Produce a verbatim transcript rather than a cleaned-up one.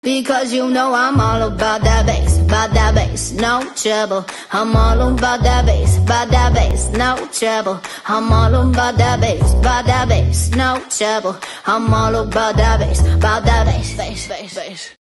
Because you know I'm all about that bass, about that bass, no trouble. I'm all about that bass, about that bass, no trouble. I'm all about that bass, about that bass, no trouble. I'm all about that bass, about that bass, bass, bass, bass.